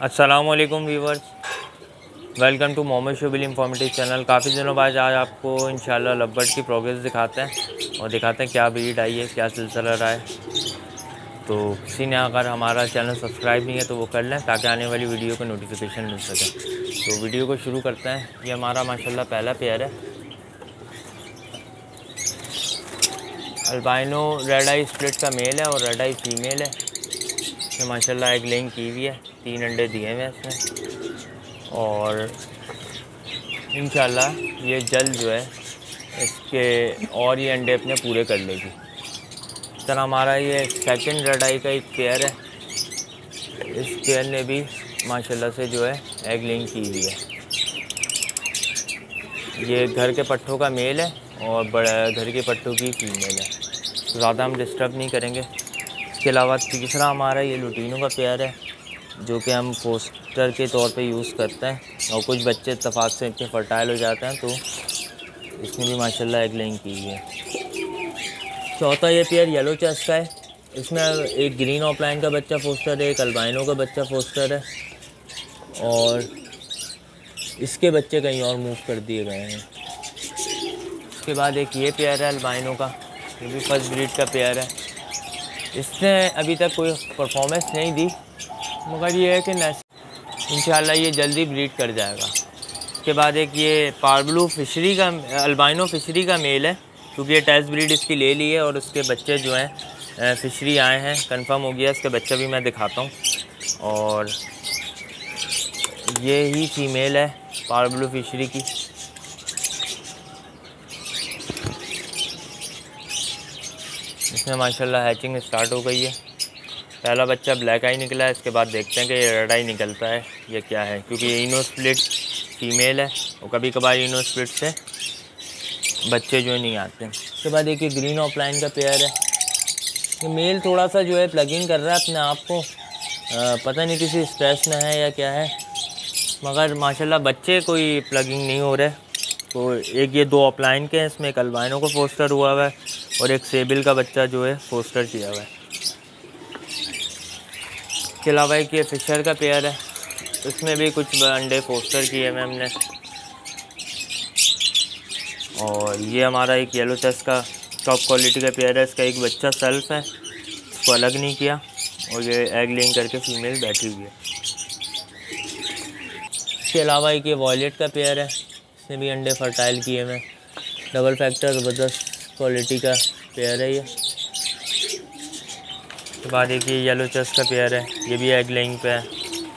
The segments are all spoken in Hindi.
अस्सलामुअलैकुम viewers, welcome to Mohammad Shobil informative channel. काफ़ी दिनों बाद आज आपको इंशाल्लाह लवबर्ड की प्रोग्रेस दिखाते हैं और दिखाते हैं क्या ब्रीड आई है, क्या सिलसिला रहा है। तो किसी ने अगर हमारा चैनल सब्सक्राइब नहीं है तो वो कर लें ताकि आने वाली वीडियो को नोटिफिकेशन मिल सके। तो वीडियो को शुरू करते हैं। ये हमारा माशाल्लाह पहला पेयर है, अल्बाइनो रेड आई स्प्लिट का मेल है और रेड आई फीमेल है। इसमें माशाल्लाह एग लेइंग की हुई है, 3 अंडे दिए हुए हैं इसमें और इंशाल्लाह ये जल्द जो है इसके और ये अंडे अपने पूरे कर लेगी। इस तरह हमारा ये सेकंड रेड आई का एक पेयर है। इस पेयर ने भी माशाल्लाह से जो है एग लेइंग की हुई है। ये घर के पट्ठों का मेल है और बड़ा घर के पट्ठों की फीमेल है, तो ज़्यादा हम डिस्टर्ब नहीं करेंगे। इसके अलावा तीसरा हमारा ये लुटीनों का पेयर है जो कि हम फोस्टर के तौर पे यूज़ करते हैं और कुछ बच्चे इत्तेफाक से इतने फर्टाइल हो जाते हैं, तो इसमें भी माशाल्लाह एग लेइंग की हुई है। चौथा ये पेयर येलो चेस्ट का है। इसमें एक ग्रीन ऑफलाइन का बच्चा फोस्टर है, एक अल्बाइनो का बच्चा फोस्टर है और इसके बच्चे कहीं और मूव कर दिए गए हैं। इसके बाद एक ये पेयर है अल्बाइनो का, ये भी फर्स्ट ब्रीड का पेयर है। इसने अभी तक कोई परफॉर्मेंस नहीं दी, मगर ये है कि इंशाल्लाह ये जल्दी ब्रीड कर जाएगा। इसके बाद एक ये पार्बलू फिशरी का अल्बाइनो फिशरी का मेल है, क्योंकि ये टेस्ट ब्रीड इसकी ले ली है और उसके बच्चे जो हैं फिशरी आए हैं, कंफर्म हो गया। इसके बच्चे भी मैं दिखाता हूँ और ये ही फीमेल है पार्बलू फिशरी की। इसमें माशाल्लाह हैचिंग स्टार्ट हो गई है। पहला बच्चा ब्लैक आई निकला है, इसके बाद देखते हैं कि ये रेड आई निकलता है ये क्या है, क्योंकि ये इनो स्प्लिट फीमेल है और कभी कभार इनो स्प्लिट से बच्चे जो नहीं आते। इसके बाद एक ये ग्रीन ऑफलाइन का पेयर है। ये मेल थोड़ा सा जो है प्लगिंग कर रहा है अपने आप को, पता नहीं किसी स्ट्रेस में है या क्या है, मगर माशाल्लाह बच्चे कोई प्लगिंग नहीं हो रहे। तो एक ये 2 ऑफलाइन के हैं, इसमें एक अल्बाइनो का फोस्टर हुआ हुआ है और एक सेबिल का बच्चा जो है फोस्टर किया हुआ है। इसके अलावा एक ये फिशर का पेयर है, इसमें भी कुछ अंडे फोस्टर किए हुए हमने। और ये हमारा एक येलो चेस्ट का टॉप क्वालिटी का पेयर है। इसका एक बच्चा सेल्फ है, इसको अलग नहीं किया और ये एग लेइंग करके फीमेल बैठी हुई है। इसके अलावा एक ये वॉयलेट का पेयर है, इसने भी अंडे फर्टाइल किए हुए। डबल फैक्टर ज़बरदस्त क्वालिटी का पेयर है ये। उसके बाद एक ये येलो चेस्ट का पेयर है, ये भी एग लेइंग पे है।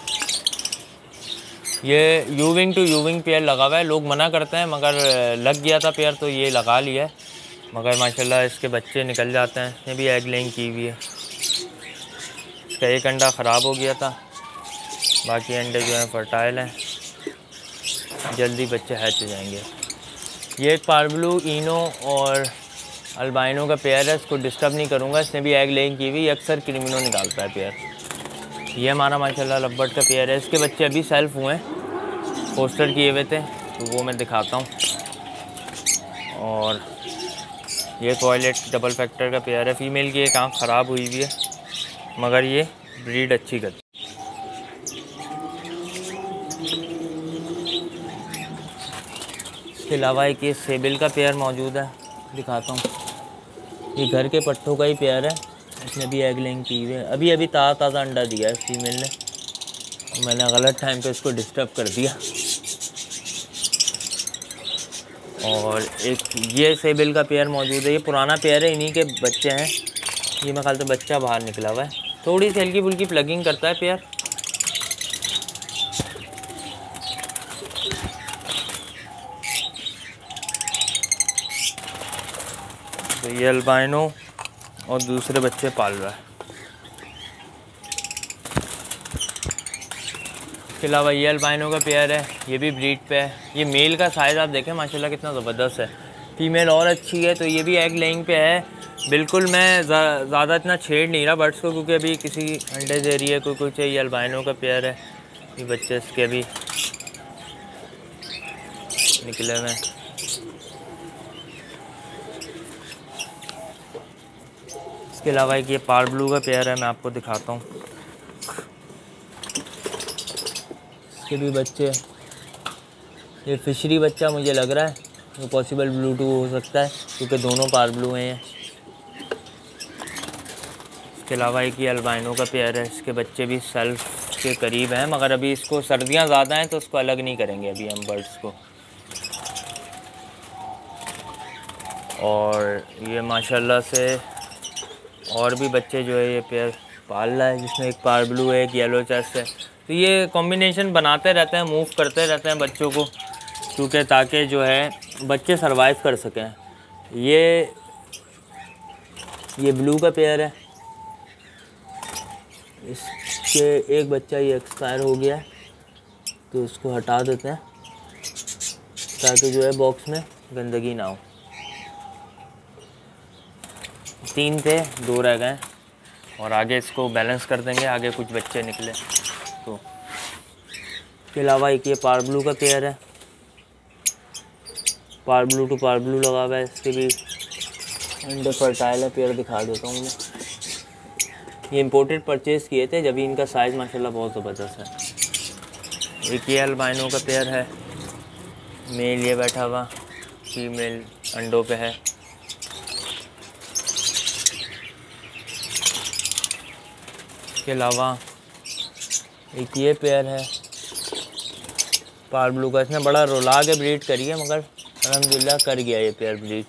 ये यूविंग टू यूविंग पेयर लगा हुआ है, लोग मना करते हैं मगर लग गया था पेयर तो ये लगा लिया है, मगर माशाल्लाह इसके बच्चे निकल जाते हैं। इसने भी एग लेइंग की हुई है। इसका एक अंडा ख़राब हो गया था, बाकी अंडे जो हैं फर्टाइल हैं, जल्दी बच्चे हैच हो जाएंगे। ये एक पार्बलू इनो और अल्बाइनो का पेयर है, इसको डिस्टर्ब नहीं करूँगा। इसने भी एग लेइंग की हुई, अक्सर क्रिमिनो निकालता है पेयर। ये हमारा माशाल्लाह लवबर्ड का पेयर है। इसके बच्चे अभी सेल्फ हुए हैं, पोस्टर किए हुए थे, तो वो मैं दिखाता हूँ। और ये टॉयलेट डबल फैक्टर का पेयर है। फीमेल की एक आँख ख़राब हुई हुई है, मगर ये ब्रीड अच्छी करती है। इसके अलावा एक ये सेबिल का पेयर मौजूद है, दिखाता हूँ। ये घर के पट्ठों का ही पेयर है, इसने भी एग लेइंग की हुई है। अभी अभी ताज़ा अंडा दिया है फीमेल ने, मैंने गलत टाइम पे इसको डिस्टर्ब कर दिया। और एक ये सेबिल का पेयर मौजूद है, ये पुराना पेयर है, इन्हीं के बच्चे हैं। ये मैं ख्याल से बच्चा बाहर निकला हुआ है, थोड़ी सी हल्की फुल्की प्लगिंग करता है पेयर। तो ये अल्बाइनो और दूसरे बच्चे पाल रहा है। इसके अलावा ये अल्बाइनो का पेयर है, ये भी ब्रीड पे है। ये मेल का साइज़ आप देखें माशाल्लाह कितना ज़बरदस्त है। फीमेल और अच्छी है, तो ये भी एग लेइंग पे है। बिल्कुल मैं ज़्यादा इतना छेड़ नहीं रहा बर्ड्स को, क्योंकि अभी किसी अंडे दे रही है कोई कुछ है। ये अल्बाइनो का पेयर है, ये बच्चे इसके अभी निकले हुए। इसके अलावा एक ये पार्बलू का पेयर है, मैं आपको दिखाता हूँ। इसके भी बच्चे, ये फिशरी बच्चा मुझे लग रहा है, तो पॉसिबल ब्लू टू हो सकता है क्योंकि दोनों पार ब्लू हैं। इसके अलावा एक ये अल्बाइनो का पेयर है, इसके बच्चे भी सेल्फ के करीब हैं, मगर अभी इसको सर्दियां ज़्यादा हैं तो उसको अलग नहीं करेंगे अभी हम बर्ड्स को। और ये माशाल्लाह से और भी बच्चे जो है ये पेयर पाल रहा है, जिसमें एक पार ब्लू है, एक येलो चेस्ट है। तो ये कॉम्बिनेशन बनाते रहते हैं, मूव करते रहते हैं बच्चों को, क्योंकि ताकि जो है बच्चे सरवाइव कर सकें। ये ब्लू का पेयर है, इसके एक बच्चा ये एक्सपायर हो गया है तो इसको हटा देते हैं ताकि जो है बॉक्स में गंदगी ना हो। 3 थे, 2 रह गए और आगे इसको बैलेंस कर देंगे, आगे कुछ बच्चे निकले तो। इसके अलावा एक ये पार ब्लू का पेयर है, parblue to parblue लगा हुआ है, इसके भी अंडे फर्टाइल है। पेयर दिखा देता हूँ मैं, ये इंपोर्टेड परचेज़ किए थे जब इनका साइज़ माशाल्लाह बहुत ज़बरदस्त है। एक ये अल्बाइनो का पेयर है, मेल ये बैठा हुआ, फीमेल अंडों पे है। इसके अलावा एक ये पेयर है पार ब्लू का, इसने बड़ा रुला के ब्रीड करी है मगर अल्हम्दुलिल्लाह कर गया ये पेयर ब्रीड।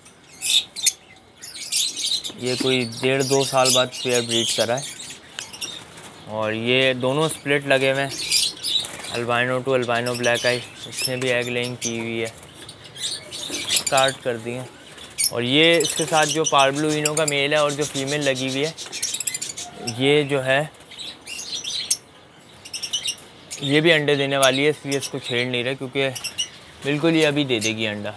ये कोई 1.5-2 साल बाद पेयर ब्रीड करा है। और ये दोनों स्प्लिट लगे हुए हैं, albino to albino black eye, इसने भी एग लेइंग की हुई है, स्टार्ट कर दी है। और ये इसके साथ जो पार ब्लू इनों का मेल है और जो फीमेल लगी हुई है, ये जो है ये भी अंडे देने वाली है, इसलिए इसको छेड़ नहीं रहे क्योंकि बिल्कुल ये अभी दे देगी अंडा।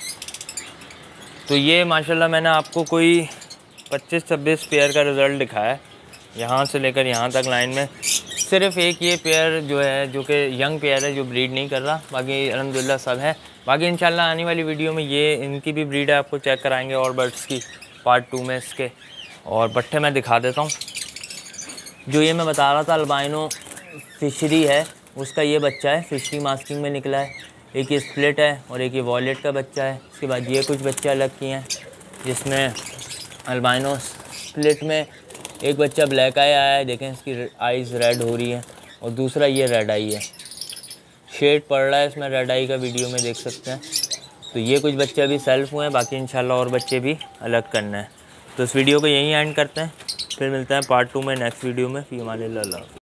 तो ये माशाल्लाह मैंने आपको कोई 25-26 पेयर का रिज़ल्ट दिखाया है, यहाँ से लेकर यहाँ तक लाइन में। सिर्फ एक ये पेयर जो है जो कि यंग पेयर है जो ब्रीड नहीं कर रहा, बाकी अल्हम्दुलिल्लाह सब है। बाकी इंशाल्लाह आने वाली वीडियो में ये इनकी भी ब्रीड है, आपको चेक कराएंगे और बर्ड्स की पार्ट 2 में इसके। और पट्ठे मैं दिखा देता हूँ, जो ये मैं बता रहा था अल्बाइनो फिशरी है, उसका ये बच्चा है, फिशरी मास्किंग में निकला है। एक ये स्प्लिट है और एक ये वॉलेट का बच्चा है। इसके बाद ये कुछ बच्चे अलग किए हैं, जिसमें अल्बाइनो स्प्लिट में एक बच्चा ब्लैक आई आया है, देखें इसकी आइज़ रेड हो रही है, और दूसरा ये रेड आई है, शेड पड़ रहा है इसमें रेड आई का, वीडियो में देख सकते हैं। तो ये कुछ बच्चे अभी सेल्फ हुए हैं, बाकी इंशाल्लाह और बच्चे भी अलग करना है। तो इस वीडियो को यहीं एंड करते हैं, फिर मिलते हैं पार्ट 2 में नेक्स्ट वीडियो में। फ़ी अमान अल्लाह।